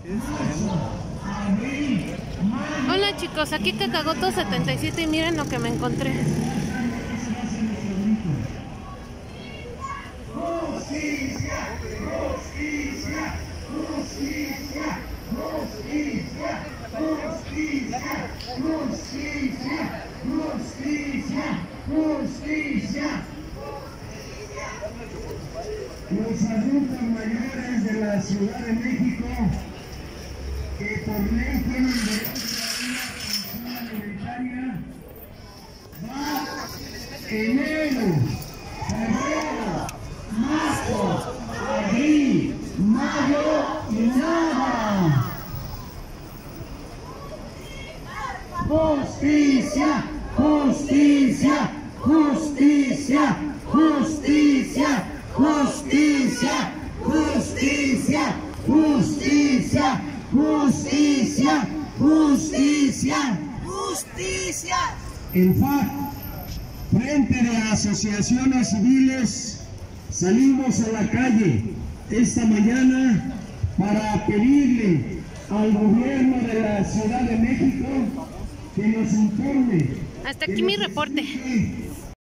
Hola chicos, aquí Cacagoto 77 y miren lo que me encontré. Justicia, justicia, justicia, justicia, justicia, justicia, justicia, justicia. Los adultos mayores de la Ciudad de México que por ley tienen derecho a una pensión alimentaria va enero, febrero, marzo, abril, mayo y nada. Justicia, justicia, justicia, justicia, justicia, justicia, justicia, justicia, justicia, justicia. El FAC, Frente de Asociaciones Civiles, salimos a la calle esta mañana para pedirle al gobierno de la Ciudad de México que nos informe. Hasta aquí mi reporte.